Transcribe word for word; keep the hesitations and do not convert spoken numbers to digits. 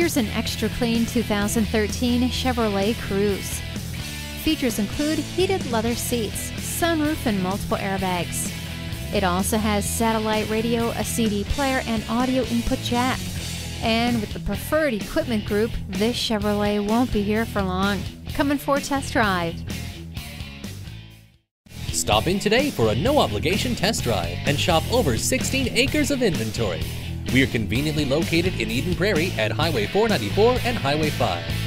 Here's an extra clean two thousand thirteen Chevrolet Cruze. Features include heated leather seats, sunroof, and multiple airbags. It also has satellite radio, a C D player, and audio input jack. And with the preferred equipment group, this Chevrolet won't be here for long. Come in for a test drive. Stop in today for a no-obligation test drive and shop over sixteen acres of inventory. We are conveniently located in Eden Prairie at Highway four ninety-four and Highway five.